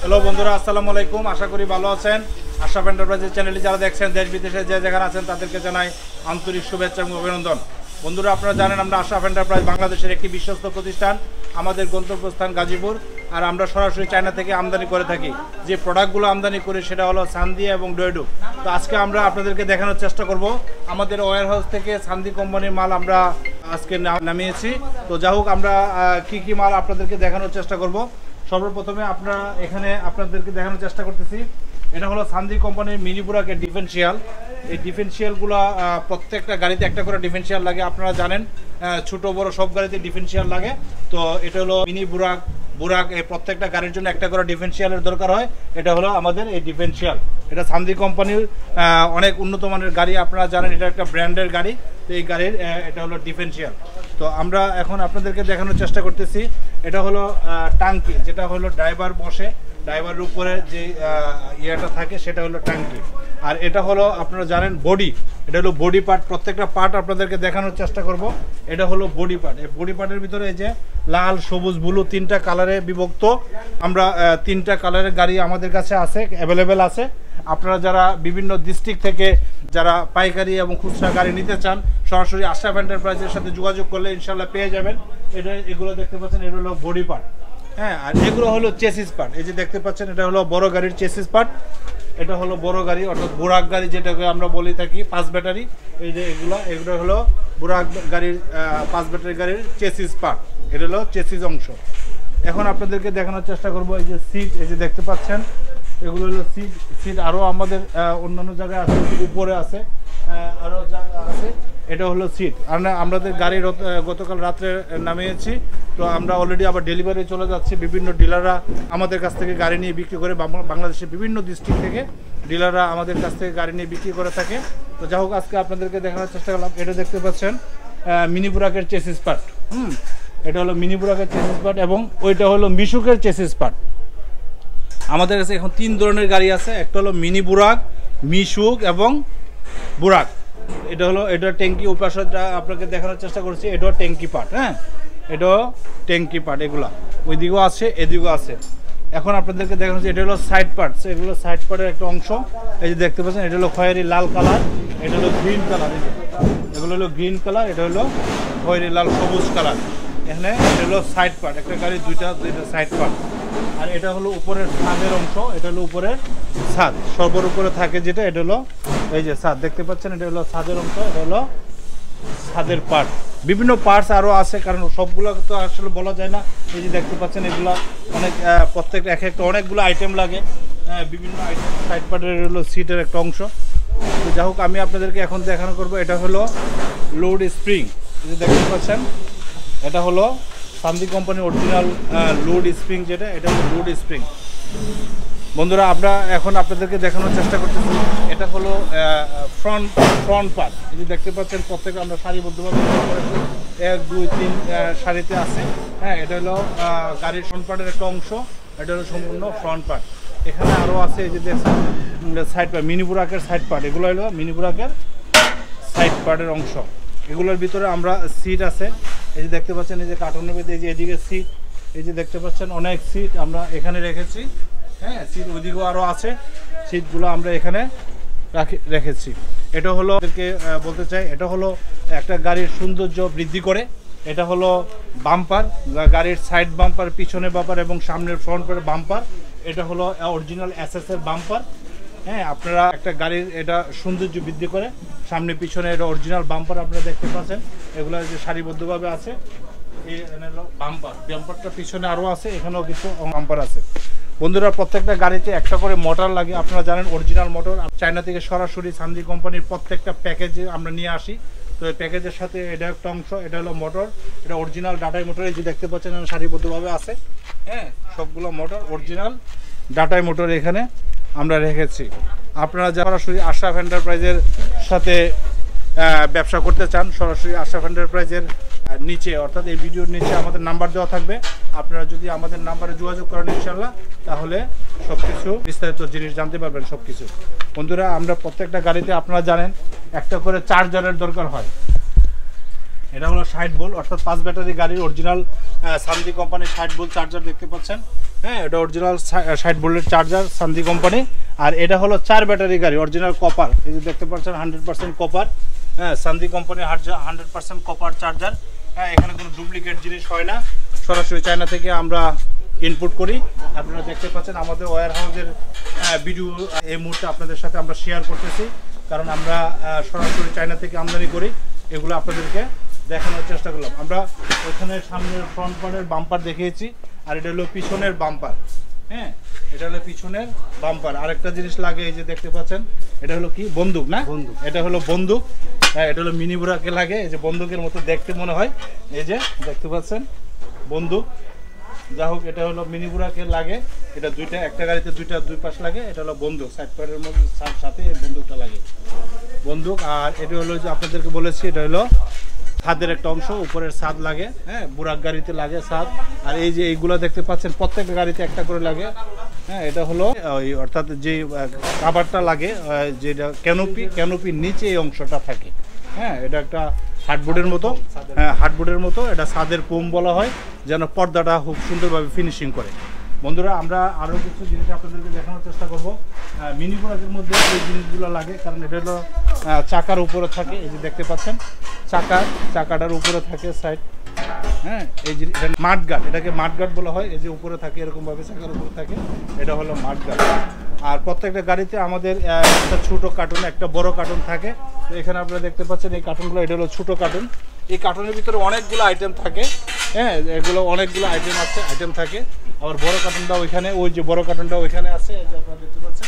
Hello বন্ধুরা, আসসালামু আলাইকুম। আশা করি ভালো আছেন। আশরাফ এন্টারপ্রাইজের চ্যানেলটি যারা দেখছেন দেশ বিদেশে যে যেখানে আছেন তাদেরকে জানাই আন্তরিক শুভেচ্ছা এবং অভিনন্দন। বন্ধুরা, আপনারা জানেন আমরা আশরাফ এন্টারপ্রাইজ বাংলাদেশের একটি বিশ্বস্ত প্রতিষ্ঠান। আমাদের গন্তব্যস্থান গাজীপুর, আর আমরা সরাসরি চায়না থেকে আমদানি করে থাকি। যে প্রোডাক্টগুলো আমদানি করি সেটা হলো সান্দি এবং ডয়েডু। তো আজকে আমরা আপনাদেরকে দেখানোর চেষ্টা করব আমাদের ওয়্যার হাউস থেকে সান্দি কোম্পানির মাল আমরা আজকে নামিয়েছি। তো যা হোক, আমরা কি কি মাল আপনাদেরকে দেখানোর চেষ্টা করব। সর্বপ্রথমে আপনারা এখানে আপনাদেরকে দেখানোর চেষ্টা করতেছি, এটা হলো সান্দি কোম্পানির মিনি বুরাকের ডিফেন্সিয়াল। এই ডিফেন্সিয়ালগুলো প্রত্যেকটা গাড়িতে একটা করে ডিফেন্সিয়াল লাগে, আপনারা জানেন। ছোট বড় সব গাড়িতে ডিফেন্সিয়াল লাগে। তো এটা হলো মিনি বুরাক এই প্রত্যেকটা গাড়ির জন্য একটা করে ডিফেন্সিয়ালের দরকার হয়। এটা হলো আমাদের এই ডিফেন্সিয়াল। এটা সান্দি কোম্পানির অনেক উন্নত মানের গাড়ি, আপনারা জানেন এটা একটা ব্র্যান্ডের গাড়ি। তো এই গাড়ির এটা হলো ডিফেন্সিয়াল। তো আমরা এখন আপনাদেরকে দেখানোর চেষ্টা করতেছি, এটা হলো টাঙ্কি, যেটা হলো ড্রাইভার বসে, ড্রাইভারের উপরে যে ইয়েটা থাকে সেটা হলো টাঙ্কি। আর এটা হলো আপনারা জানেন বডি, এটা হলো বডি পার্ট। প্রত্যেকটা পার্ট আপনাদেরকে দেখানোর চেষ্টা করব। এটা হলো বডি পার্ট। এই বডি পার্টের ভিতরে এই যে লাল, সবুজ, ব্লু তিনটা কালারে বিভক্ত। আমরা তিনটা কালারের গাড়ি আমাদের কাছে আছে, অ্যাভেলেবেল আছে। আপনারা যারা বিভিন্ন ডিস্ট্রিক্ট থেকে যারা পাইকারি এবং খুচরা গাড়ি নিতে চান, সরাসরি আশরাফ এন্টারপ্রাইজের সাথে যোগাযোগ করলে ইনশাল্লাহ পেয়ে যাবেন। এগুলো দেখতে পাচ্ছেন, এটা হলো বডি পার্ট। হ্যাঁ, আর এগুলো হলো চেসিস পার্ট। এই যে দেখতে পাচ্ছেন, এটা হলো বড় গাড়ির চেসিস পার্ট। এটা হলো বড় গাড়ি, অর্থাৎ বুরাক গাড়ি যেটাকে আমরা বলে থাকি 5 ব্যাটারি। এই যে এগুলো হলো বুরাক গাড়ির 5 ব্যাটারি গাড়ির চেসিস পার্ট। এটা হলো চেসিস অংশ। এখন আপনাদেরকে দেখানোর চেষ্টা করব, এই যে সিট, এই যে দেখতে পাচ্ছেন, এগুলো হলো সিট। আরও আমাদের অন্যান্য জায়গায় আছে, উপরে আছে, আরও জায়গা আছে। এটা হলো সিট। আমাদের গাড়ি গতকাল রাত্রে নামিয়েছি। তো আমরা অলরেডি আবার ডেলিভারি চলে যাচ্ছি। বিভিন্ন ডিলাররা আমাদের কাছ থেকে গাড়ি নিয়ে বিক্রি করে, বাংলাদেশের বিভিন্ন ডিস্ট্রিক্ট থেকে ডিলাররা আমাদের কাছ থেকে গাড়ি নিয়ে বিক্রি করে থাকে। তো যাই হোক, আজকে আপনাদেরকে দেখানোর চেষ্টা করলাম। এটা দেখতে পাচ্ছেন মিনি বুরাকের চেসিস পার্ট। এটা হলো মিনি বুরাকের চেসিস পার্ট, এবং ওইটা হলো মিশুকের চেসিস পার্ট। আমাদের কাছে এখন 3 ধরনের গাড়ি আছে। একটা হলো মিনি বুরাক, মিশুক এবং বুরাক। এটা ট্যাঙ্কি উপাসটা আপনাকে দেখানোর চেষ্টা করছি। এটাও ট্যাঙ্কি পার্ট। হ্যাঁ, এটাও ট্যাঙ্কি পার্ট। এগুলা ওই দিকেও আছে, এদিকেও আছে। এখন আপনাদেরকে দেখানো হচ্ছে, এটা হলো সাইড পার্টস। এগুলো সাইড পার্টের একটা অংশ। এই যে দেখতে পাচ্ছেন, এটা হলো খয়েরি লাল কালার, এটা হলো গ্রিন কালার। এগুলো হলো গ্রিন কালার, এটা হলো খয়েরি লাল সবুজ কালার। এখানে এটা হলো সাইড পার্ট, একটা গাড়ি দুইটা সাইড পার্ট। আর এটা হলো উপরের ছাদের অংশ। এটা হলো উপরের ছাদ, সর্বর উপরে থাকে যেটা, এটা হলো এই যে ছাদ দেখতে পাচ্ছেন, এটা হলো ছাদের অংশ। এটা হলো ছাদের পার্ট। বিভিন্ন পার্টস আরও আছে, কারণ সবগুলো তো আসলে বলা যায় না। এই যে দেখতে পাচ্ছেন, এগুলো অনেক প্রত্যেকটা একটা অনেকগুলো আইটেম লাগে, বিভিন্ন আইটেম। সাইড পার্টের হলো সিটের একটা অংশ। তো যাই হোক, আমি আপনাদেরকে এখন দেখানো করবো, এটা হলো লোড স্প্রিং। এই যে দেখতে পাচ্ছেন, এটা হলো সান্দি কোম্পানির অরিজিনাল লোড স্প্রিং, যেটা এটা হলো লোড স্প্রিং। বন্ধুরা, আমরা এখন আপনাদেরকে দেখানোর চেষ্টা করতেছি, এটা হলো ফ্রন্ট পার্ট। এই যে দেখতে পাচ্ছেন, প্রত্যেকে আমরা সারিবদ্ধভাবে 1 2 3 সারিতে আছে। হ্যাঁ, এটা হলো গাড়ির ফ্রন্ট পার্টের একটা অংশ। এটা হলো সম্পূর্ণ ফ্রন্ট পার্ট। এখানে আরও আছে, এই যে দেখছেন সাইড পার্ট, মিনি বুরাকের সাইড পার্ট। এগুলো হলো মিনি বুরাকের সাইড পার্টের অংশ। এগুলোর ভিতরে আমরা সিট আছে, এই যে দেখতে পাচ্ছেন, এই যে কার্টুনের ভিতরে এই যে এদিকে সিট, এই যে দেখতে পাচ্ছেন অনেক সিট আমরা এখানে রেখেছি। হ্যাঁ, সিট ওইদিকেও আরও আছে, সিটগুলো আমরা এখানে রেখেছি। এটা হলো বলতে চাই, এটা হলো একটা গাড়ির সৌন্দর্য বৃদ্ধি করে। এটা হলো বাম্পার, গাড়ির সাইড বাম্পার, পিছনে বাম্পার এবং সামনের ফ্রন্ট বাম্পার। এটা হলো অরিজিনাল এসএসের বাম্পার। হ্যাঁ, আপনারা একটা গাড়ির এটা সৌন্দর্য বৃদ্ধি করে, সামনে পিছনে এটা অরিজিনাল বাম্পার আপনারা দেখতে পাচ্ছেন। এগুলো যে সারিবদ্ধভাবে আছে। এই হলো বাম্পারটা পিছনে আরও আছে, এখানেও কিছু বাম্পার আছে। বন্ধুরা, প্রত্যেকটা গাড়িতে একটা করে মোটর লাগে, আপনারা জানেন অরিজিনাল মোটর। চায়না থেকে সরাসরি সান্দি কোম্পানির প্রত্যেকটা প্যাকেজে আমরা নিয়ে আসি। তো এই প্যাকেজের সাথে এটা একটা অংশ, এটা হলো মোটর। এটা অরিজিনাল ডাটাই মোটর, এই যে দেখতে পাচ্ছেন সারিবদ্ধভাবে আছে। হ্যাঁ, সবগুলো মোটর অরিজিনাল ডাটাই মোটর এখানে আমরা রেখেছি। আপনারা যারা সরাসরি আশরাফ এন্টারপ্রাইজের সাথে ব্যবসা করতে চান, সরাসরি আশরাফ এন্টারপ্রাইজের নিচে, অর্থাৎ এই ভিডিওর নিচে আমাদের নাম্বার দেওয়া থাকবে। আপনারা যদি আমাদের নাম্বারে যোগাযোগ করেন ইনশাল্লাহ, তাহলে সব কিছু বিস্তারিত জিনিস জানতে পারবেন সব কিছু। বন্ধুরা, আমরা প্রত্যেকটা গাড়িতে আপনারা জানেন একটা করে চার্জারের দরকার হয়। এটা হলো 60 ভোল্ট অর্থাৎ 5 ব্যাটারি গাড়ির অরিজিনাল সান্দি কোম্পানির 60 ভোল্ট চার্জার দেখতে পাচ্ছেন। হ্যাঁ, এটা অরিজিনাল 60 ভোল্টের চার্জার সান্দি কোম্পানি। আর এটা হলো 4 ব্যাটারি গাড়ি অরিজিনাল কপার, এই যে দেখতে পাচ্ছেন 100% কপার। হ্যাঁ, সান্দি কোম্পানির 100% কপার চার্জার। হ্যাঁ, এখানে কোনো ডুপ্লিকেট জিনিস হয় না, সরাসরি চায়না থেকে আমরা ইনপুট করি। আপনারা দেখতে পাচ্ছেন আমাদের ওয়্যার হাউসের ভিডিও এই মুহূর্তে আপনাদের সাথে আমরা শেয়ার করতেছি, কারণ আমরা সরাসরি চায়না থেকে আমদানি করি। এগুলো আপনাদেরকে দেখানোর চেষ্টা করলাম। আমরা ওইখানে সামনের ফ্রন্ট পার্টের বাম্পার দেখিয়েছি, আর এটা হলো পিছনের বাম্পার। হ্যাঁ, এটা হলো পিছনের বাম্পার। আরেকটা জিনিস লাগে, এই যে দেখতে পাচ্ছেন, এটা হলো কি বন্দুক না, বন্দুক, এটা হলো বন্দুক। হ্যাঁ, এটা হলো মিনি বুরাকে লাগে, এই যে বন্দুকের মতো দেখতে মনে হয়, এই যে দেখতে পাচ্ছেন বন্দুক। যা হোক, এটা হলো মিনি বুরাকে লাগে, এটা দুইটা, একটা গাড়িতে দুই পাশ লাগে। এটা হলো বন্দুক, সাইড প্যাডের মধ্যে সাথে এই বন্দুকটা লাগে, বন্দুক। আর এটা হলো যে আপনাদেরকে বলেছি, এটা হলো ছাদের একটা অংশ, উপরের ছাদ লাগে। হ্যাঁ, বুরাক গাড়িতে লাগে ছাদ। আর এই যে এইগুলো দেখতে পাচ্ছেন প্রত্যেকটা গাড়িতে একটা করে লাগে। হ্যাঁ, এটা হলো ওই অর্থাৎ যে কাভারটা লাগে, যেটা ক্যানোপির নিচে এই অংশটা থাকে। হ্যাঁ, এটা একটা হার্ডবোর্ডের মতো। হ্যাঁ, হার্ডবোর্ডের মতো, এটা ছাদের পোম বলা হয়, যেন পর্দাটা খুব সুন্দরভাবে ফিনিশিং করে। বন্ধুরা, আমরা আরও কিছু জিনিস আপনাদেরকে দেখানোর চেষ্টা করবো। মিনি বুরাকের মধ্যে এই জিনিসগুলো লাগে, কারণ এটা হলো চাকার উপরে থাকে, এই যে দেখতে পাচ্ছেন চাকাটার উপরে থাকে সাইড। হ্যাঁ, এই যে এটা মাঠগার্ড, এটাকে মাঠগার্ড বলা হয়, এই যে উপরে থাকে এরকমভাবে চাকার উপরে থাকে, এটা হলো মাঠগার্ড। আর প্রত্যেকটা গাড়িতে আমাদের একটা ছোটো কার্টুন, একটা বড় কার্টুন থাকে। তো এখানে আপনারা দেখতে পাচ্ছেন এই কার্টুনগুলো, এটা হলো ছোটো কার্টুন। এই কার্টুনের ভিতরে অনেকগুলো আইটেম থাকে। হ্যাঁ, এগুলো অনেকগুলো আইটেম থাকে। আবার বড় কার্টুনটা ওইখানে, ওই যে বড় কার্টুনটা ওইখানে আছে, এই যে আপনারা দেখতে পাচ্ছেন।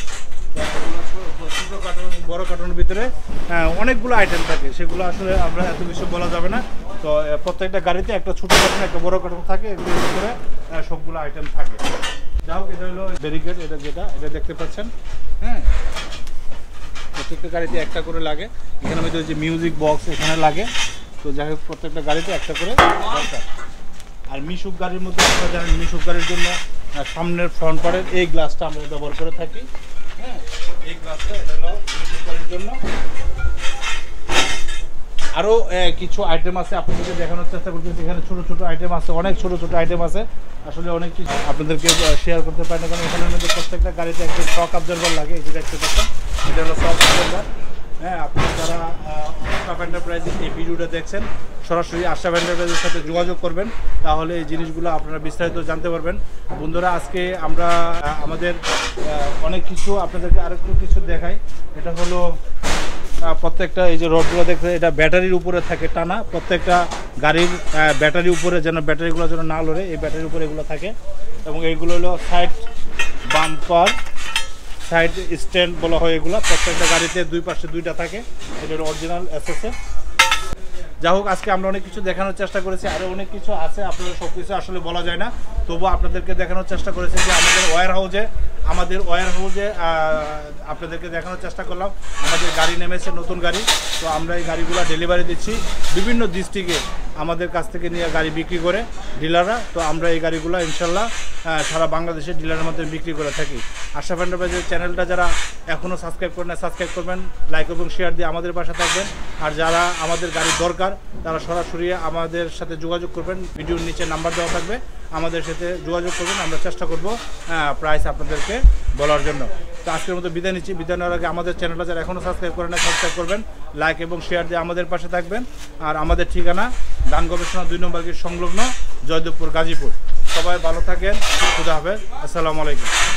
ছোটো কার্টুন, বড় কার্টুনের ভিতরে অনেকগুলো আইটেম থাকে, সেগুলো আসলে আমরা এত কিছু বলা যাবে না। তো প্রত্যেকটা গাড়িতে একটা ছোটো কার্টুন, একটা বড় কার্টুন থাকে, এগুলোর ভিতরে সবগুলো আইটেম থাকে। যাই হোক, এটা হলো ব্যারিকেড, এটা দেখতে পাচ্ছেন। হ্যাঁ, প্রত্যেকটা গাড়িতে একটা করে লাগে। এখানে মধ্যে যে মিউজিক বক্স এখানে লাগে। তো যাই হোক, প্রত্যেকটা গাড়িতে একটা করে দরকার। আর মিশুক গাড়ির মধ্যে আপনারা জানেন, মিশুক গাড়ির জন্য সামনের ফ্রন্ট পার্টের এই গ্লাসটা আমরা ব্যবহার করে থাকি। হ্যাঁ, এই গ্লাসটা এটা হলো মিশুক গাড়ির জন্য। আরও কিছু আইটেম আছে, আপনাদেরকে দেখানোর চেষ্টা করতেছি। এখানে ছোটো ছোটো আইটেম আছে, অনেক ছোটো ছোটো আইটেম আছে। আসলে অনেক কিছু আপনাদেরকে শেয়ার করতে পারি না, কারণ এখানের মধ্যে প্রত্যেকটা গাড়িতে একটা শক অবজারভার লাগে, এই যে দেখতে পাচ্ছেন, এটা হলো শক অবজারভার। হ্যাঁ, আপনারা যারা আশরাফ এন্টারপ্রাইজের এই ভিডিওটা দেখছেন, সরাসরি আশরাফ এন্টারপ্রাইজের সাথে যোগাযোগ করবেন, তাহলে এই জিনিসগুলো আপনারা বিস্তারিত জানতে পারবেন। বন্ধুরা, আজকে আমরা আমাদের অনেক কিছু আপনাদেরকে আরেকটু কিছু দেখাই। এটা হলো প্রত্যেকটা, এই যে রডগুলো দেখতে, এটা ব্যাটারির উপরে থাকে টানা। প্রত্যেকটা গাড়ির ব্যাটারির উপরে, যেন ব্যাটারিগুলো যেন না লড়ে, এই ব্যাটারির উপরে এগুলো থাকে। এবং এইগুলো হলো সাইড বাম্পার, সাইড স্ট্যান্ড বলা হয় এগুলো। প্রত্যেকটা গাড়িতে দুই পাশে দুইটা থাকে, এটা হলো অরিজিনাল এসএসএ। যা হোক, আজকে আমরা অনেক কিছু দেখানোর চেষ্টা করেছি, আরও অনেক কিছু আছে, আপনারা সব কিছু আসলে বলা যায় না। তবুও আপনাদেরকে দেখানোর চেষ্টা করেছি যে আমাদের ওয়্যার হাউসে আপনাদেরকে দেখানোর চেষ্টা করলাম। আমাদের গাড়ি নেমেছে, নতুন গাড়ি। তো আমরা এই গাড়িগুলো ডেলিভারি দিচ্ছি বিভিন্ন ডিস্ট্রিক্টে, আমাদের কাছ থেকে নিয়ে গাড়ি বিক্রি করে ডিলাররা। তো আমরা এই গাড়িগুলো ইনশাল্লাহ সারা বাংলাদেশের ডিলারের মধ্যে বিক্রি করে থাকি। আশরাফ এন্টারপ্রাইজের চ্যানেলটা যারা এখনও সাবস্ক্রাইব করেন না, সাবস্ক্রাইব করবেন, লাইক এবং শেয়ার দিয়ে আমাদের পাশে থাকবেন। আর যারা আমাদের গাড়ির দরকার, তারা সরাসরি আমাদের সাথে যোগাযোগ করবেন, ভিডিওর নিচে নাম্বার দেওয়া থাকবে, আমাদের সাথে যোগাযোগ করবেন। আমরা চেষ্টা করব প্রাইস আপনাদেরকে বলার জন্য। তো আজকের মতো বিদায় নিচ্ছি। বিদায় নেওয়ার আগে আমাদের চ্যানেলটা যারা এখনও সাবস্ক্রাইব করেন না, সাবস্ক্রাইব করবেন, লাইক এবং শেয়ার দিয়ে আমাদের পাশে থাকবেন। আর আমাদের ঠিকানা ধান গবেষণা 2 নম্বর গেট সংলগ্ন, জয়দেবপুর, গাজীপুর। সবাই ভালো থাকেন, খুদা হাফেজ, আসসালামু আলাইকুম।